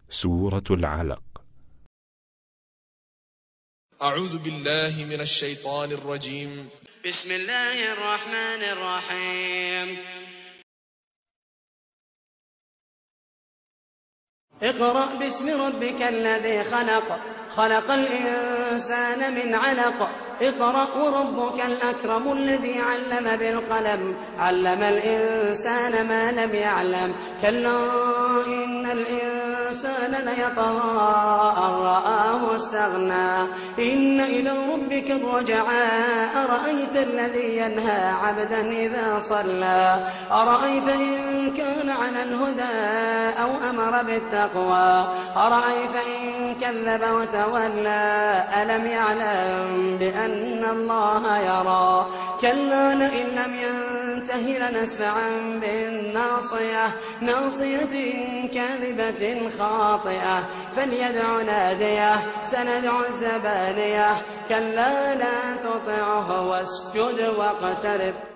سورة العلق. أعوذ بالله من الشيطان الرجيم. بسم الله الرحمن الرحيم. اقرأ باسم ربك الذي خلق، خلق الإنسان من علق. اقرأ وربك الأكرم الذي علم بالقلم، علم الإنسان ما لم يعلم. كلا إن الإنسان ليطغى أن رآه استغنى، إن إلى ربك الرجعى. أرأيت الذي ينهى عبدا إذا صلى، أرأيت إن كان على الهدى أو أمر بالتقوى، أرأيت إن كذب وتولى. ألم يعلم بأن الله يرى. كلا لئن لم ينته لنسفعا بالناصية، ناصية كاذبة خاطئة. فليدع ناديه، سندع الزبانية. كلا لا تطعه واسجد واقترب.